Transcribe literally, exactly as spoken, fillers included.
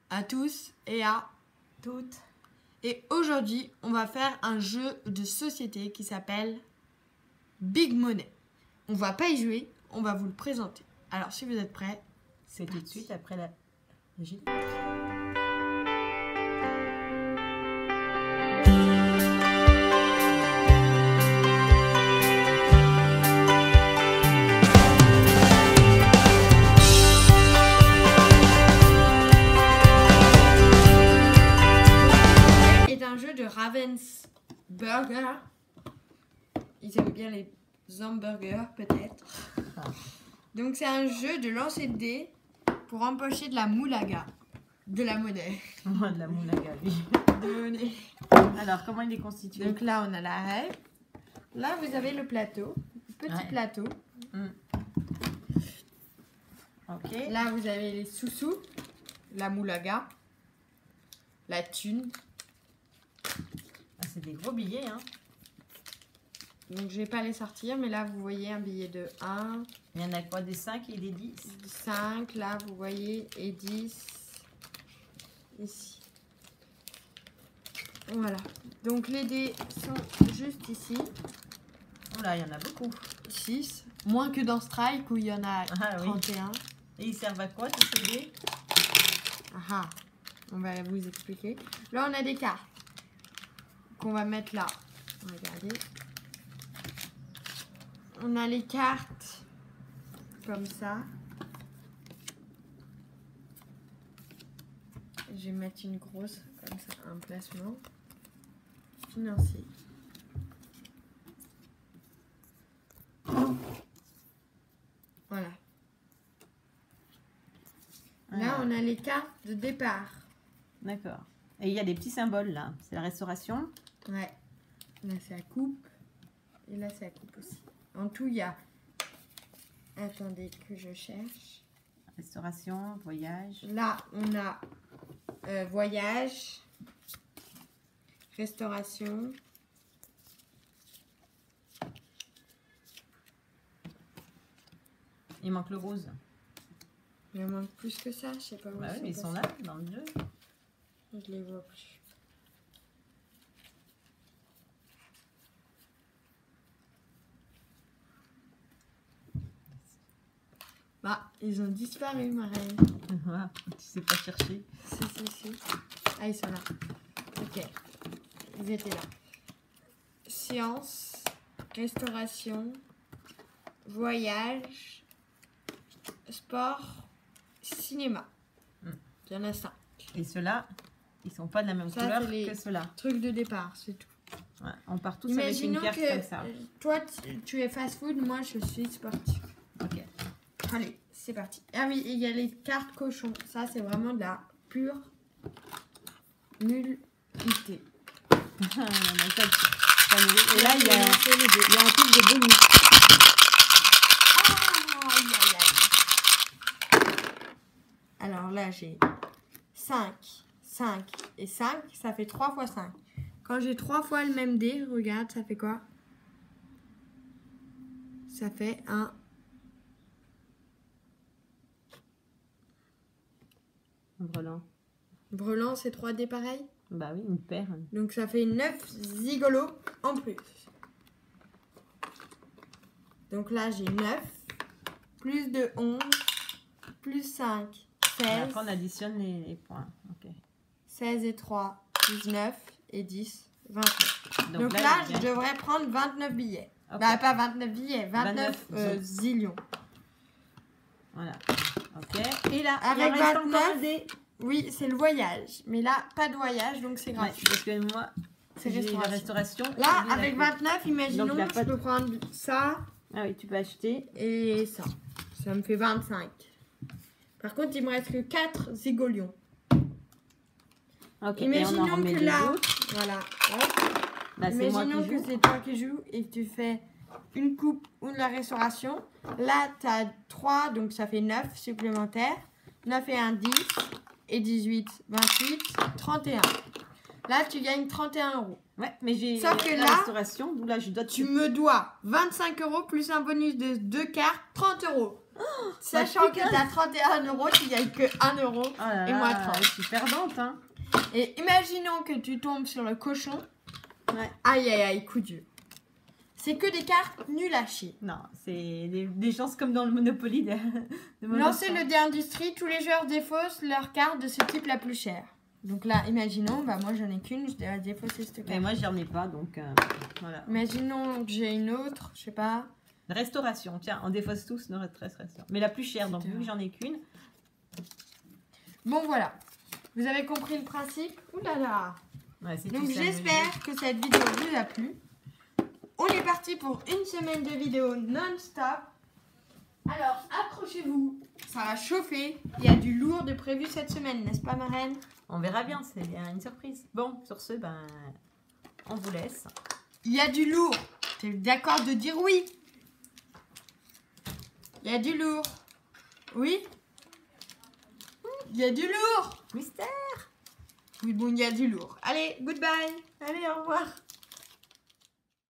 à tous et à toutes. Et aujourd'hui, on va faire un jeu de société qui s'appelle Big Money. On va pas y jouer, on va vous le présenter. Alors si vous êtes prêts, c'est tout de suite après la Gilles. De Ravensburger. Ils aiment bien les hamburgers peut-être. Ah. Donc c'est un jeu de lancer de dés pour empocher de la moulaga. De la monnaie. Oh, de la moulaga, oui. De monnaie. Alors comment il est constitué? Donc là on a la règle. Là vous avez le plateau. Petit ouais. plateau. Mm. Ok. Là vous avez les sous-sous. La moulaga. La thune. Ah, c'est des gros billets, hein. Donc je vais pas les sortir, mais là vous voyez un billet de un. Il y en a quoi, des cinq et des dix? cinq, là vous voyez, et dix. Ici. Voilà. Donc les dés sont juste ici. Oh là, il y en a beaucoup. six. Moins que dans Strike où il y en a ah, trente et un. Oui. Et ils servent à quoi tous ces dés? Ah, on va vous expliquer. Là on a des cartes qu'on va mettre là. Regardez. On a les cartes comme ça. Je vais mettre une grosse comme ça, un placement financier. Voilà. Là, on a les cartes de départ. D'accord. Et il y a des petits symboles là. C'est la restauration. Ouais. Là, c'est la coupe. Et là, c'est la coupe aussi. En tout, il y a... Attendez que je cherche. Restauration, voyage. Là, on a euh, voyage, restauration. Il manque le rose. Il manque plus que ça, je sais pas où bah oui, mais ils sont là, dans le jeu. Je les vois plus. Bah, ils ont disparu, ma reine. Ah, tu sais pas chercher. Si, si, si. Ah, ils sont là. Ok. Ils étaient là. Science, restauration, voyage, sport, cinéma. Hmm. Il y en a cinq. Et ceux-là, ils sont pas de la même ça, couleur que ceux-là. Truc de départ, c'est tout. Ouais, on part tous Imaginons avec une carte que comme ça. Toi, tu, tu es fast-food, moi, je suis sportif. Ok. Allez, c'est parti. Ah oui, il y a les cartes cochons. Ça, c'est vraiment de la pure nullité. Et là, il y a, il y a un truc de bonus. Oh, aïe, aïe, aïe. Alors là, j'ai cinq, cinq et cinq. Ça fait trois fois cinq. Quand j'ai trois fois le même dé, regarde, ça fait quoi? Ça fait un... Brelan. Brelan, c'est trois dés pareil? Bah oui, une paire. Donc ça fait neuf zigolos en plus. Donc là, j'ai neuf, plus de onze, plus cinq, seize. Et après, on additionne les, les points. Okay. seize et trois, dix-neuf et dix, vingt-neuf. Donc, Donc là, là je devrais prendre vingt-neuf billets. Okay. Bah, pas vingt-neuf billets, vingt-neuf, vingt-neuf euh, zillions. Voilà. Ok. Et là, avec vingt-neuf, oui, c'est le voyage. Mais là, pas de voyage, donc c'est gratuit. Ouais, parce que moi, c'est restauration. La restauration. Là, avec vingt-neuf, imaginons, je peux de... prendre ça. Ah oui, tu peux acheter. Et ça. Ça me fait vingt-cinq. Par contre, il me reste que quatre zigolions. Ok. Imaginons que là, voilà. Là, imaginons que c'est toi qui joues et que tu fais une coupe ou de la restauration. Là, tu as trois, donc ça fait neuf supplémentaires. neuf et un, dix. Et dix-huit, vingt-huit, trente et un. Là, tu gagnes trente et un euros. Ouais, mais j'ai Sauf que la là, restauration, d'où là, je dois te... tu me dois vingt-cinq euros plus un bonus de deux cartes, trente euros. Sachant que t'as trente et un euros, tu gagnes que un euro Oh là et là, moi trente. je suis perdante, hein. Et imaginons que tu tombes sur le cochon. Ouais. Aïe aïe aïe, coup dur. C'est que des cartes nulles à chier. Non, c'est des, des chances comme dans le Monopoly. De, de Lancez le dé industrie, tous les joueurs défaussent leur carte de ce type la plus chère. Donc là, imaginons, bah moi j'en ai qu'une, je dois défausser cette carte. Mais moi j'en ai pas, donc euh, voilà. Imaginons que j'ai une autre, je sais pas. Restauration, tiens, on défausse tous notre restauration. Mais la plus chère, donc vu que j'en ai qu'une. Bon voilà, vous avez compris le principe. Ouh là là. Ouais, donc j'espère que cette vidéo vous a plu. On est parti pour une semaine de vidéos non-stop. Alors accrochez-vous, ça va chauffer. Il y a du lourd de prévu cette semaine, n'est-ce pas ma reine? On verra bien, c'est une surprise. Bon, sur ce, ben, on vous laisse. Il y a du lourd. T'es d'accord de dire oui? Il y a du lourd. Oui? Il y a du lourd. Mystère. Oui, bon, il y a du lourd. Allez, goodbye. Allez, au revoir.